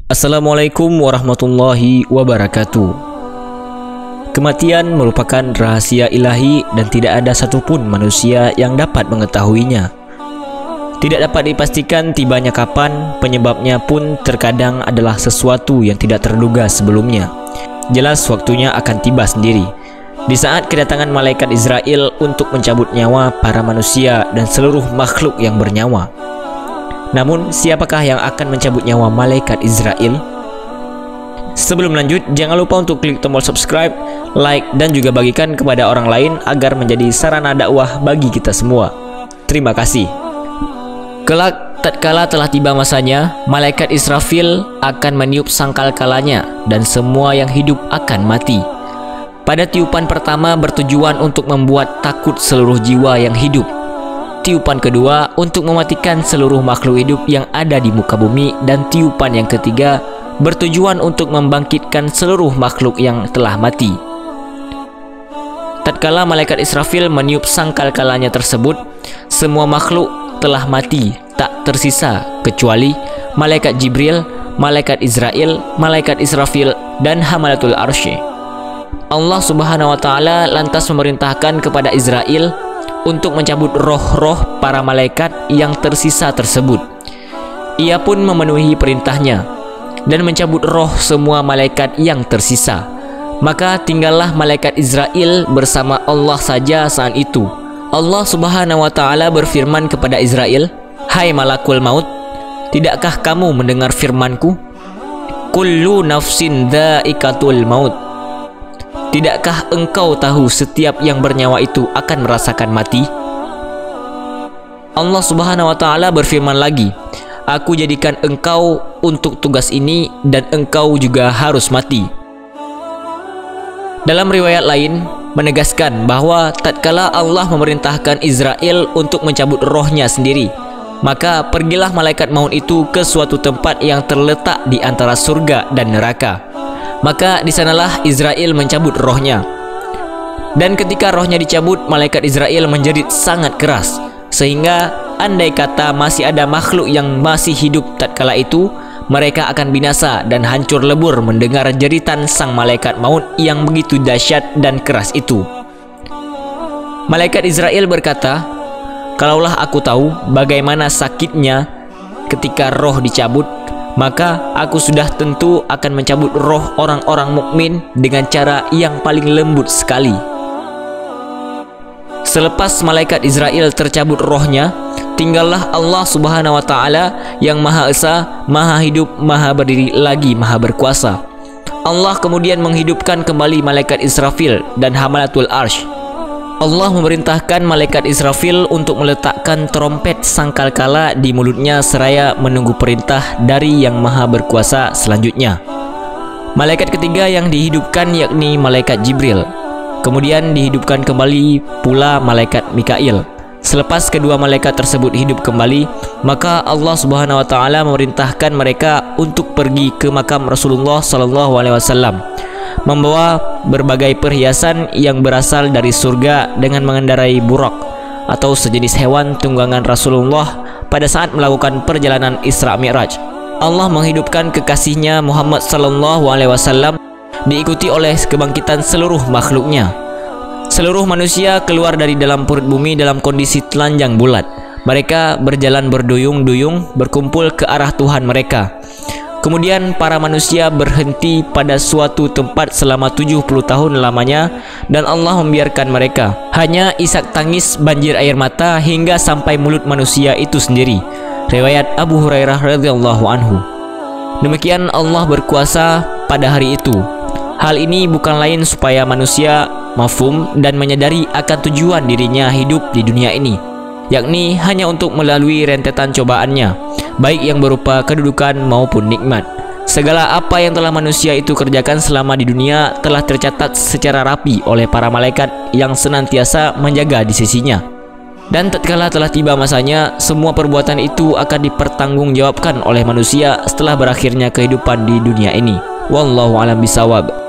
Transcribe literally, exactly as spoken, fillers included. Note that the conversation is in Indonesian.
Assalamualaikum warahmatullahi wabarakatuh. Kematian merupakan rahasia ilahi dan tidak ada satupun manusia yang dapat mengetahuinya. Tidak dapat dipastikan tibanya kapan, penyebabnya pun terkadang adalah sesuatu yang tidak terduga sebelumnya. Jelas waktunya akan tiba sendiri, di saat kedatangan malaikat Israel untuk mencabut nyawa para manusia dan seluruh makhluk yang bernyawa. Namun, siapakah yang akan mencabut nyawa malaikat Israel? Sebelum lanjut, jangan lupa untuk klik tombol subscribe, like, dan juga bagikan kepada orang lain agar menjadi sarana dakwah bagi kita semua. Terima kasih. Kelak, tatkala telah tiba masanya, malaikat Israfil akan meniup sangkalkalanya dan semua yang hidup akan mati. Pada tiupan pertama bertujuan untuk membuat takut seluruh jiwa yang hidup. Tiupan kedua untuk mematikan seluruh makhluk hidup yang ada di muka bumi, dan tiupan yang ketiga bertujuan untuk membangkitkan seluruh makhluk yang telah mati. Tatkala malaikat Israfil meniup sangkalkalanya tersebut, semua makhluk telah mati, tak tersisa kecuali malaikat Jibril, malaikat Israel, malaikat Israfil, dan Hamalatul Arsy. Allah Subhanahu wa taala lantas memerintahkan kepada Israel untuk mencabut roh-roh para malaikat yang tersisa tersebut. Ia pun memenuhi perintahnya dan mencabut roh semua malaikat yang tersisa. Maka tinggallah malaikat Israel bersama Allah saja saat itu. Allah Subhanahu wa taala berfirman kepada Israel, "Hai malakul maut, tidakkah kamu mendengar firman-Ku? Kullu nafsin dha'iqatul maut. Tidakkah engkau tahu setiap yang bernyawa itu akan merasakan mati?" Allah Subhanahu wa taala berfirman lagi, "Aku jadikan engkau untuk tugas ini dan engkau juga harus mati." Dalam riwayat lain menegaskan bahwa tatkala Allah memerintahkan Israel untuk mencabut rohnya sendiri, maka pergilah malaikat maut itu ke suatu tempat yang terletak di antara surga dan neraka. Maka di sanalah Israel mencabut rohnya. Dan ketika rohnya dicabut, malaikat Israel menjerit sangat keras, sehingga andai kata masih ada makhluk yang masih hidup tatkala itu, mereka akan binasa dan hancur lebur mendengar jeritan sang malaikat maut yang begitu dahsyat dan keras itu. Malaikat Israel berkata, "Kalaulah aku tahu bagaimana sakitnya ketika roh dicabut, maka aku sudah tentu akan mencabut roh orang-orang mukmin dengan cara yang paling lembut sekali." Selepas malaikat Israel tercabut rohnya, tinggallah Allah Subhanahu wa taala yang Maha Esa, Maha Hidup, Maha Berdiri lagi Maha Berkuasa. Allah kemudian menghidupkan kembali malaikat Israfil dan Hamalatul Arsy. Allah memerintahkan malaikat Israfil untuk meletakkan trompet sangkalkala di mulutnya seraya menunggu perintah dari yang Maha Berkuasa selanjutnya. Malaikat ketiga yang dihidupkan yakni malaikat Jibril. Kemudian dihidupkan kembali pula malaikat Mikail. Selepas kedua malaikat tersebut hidup kembali, maka Allah Subhanahu wa taala memerintahkan mereka untuk pergi ke makam Rasulullah sallallahu alaihi wasallam, membawa berbagai perhiasan yang berasal dari surga dengan mengendarai burak atau sejenis hewan tunggangan Rasulullah pada saat melakukan perjalanan Isra Mi'raj. Allah menghidupkan kekasihnya Muhammad sallallahu alaihi wasallam diikuti oleh kebangkitan seluruh makhluknya. Seluruh manusia keluar dari dalam perut bumi dalam kondisi telanjang bulat. Mereka berjalan berduyung-duyung berkumpul ke arah Tuhan mereka. Kemudian para manusia berhenti pada suatu tempat selama tujuh puluh tahun lamanya, dan Allah membiarkan mereka. Hanya isak tangis banjir air mata hingga sampai mulut manusia itu sendiri. Riwayat Abu Hurairah radhiyallahu anhu. Demikian Allah berkuasa pada hari itu. Hal ini bukan lain supaya manusia mafhum dan menyadari akan tujuan dirinya hidup di dunia ini, yakni hanya untuk melalui rentetan cobaannya, baik yang berupa kedudukan maupun nikmat. Segala apa yang telah manusia itu kerjakan selama di dunia telah tercatat secara rapi oleh para malaikat yang senantiasa menjaga di sisinya. Dan tatkala telah tiba masanya, semua perbuatan itu akan dipertanggungjawabkan oleh manusia setelah berakhirnya kehidupan di dunia ini. Wallahu a'lam bishawab.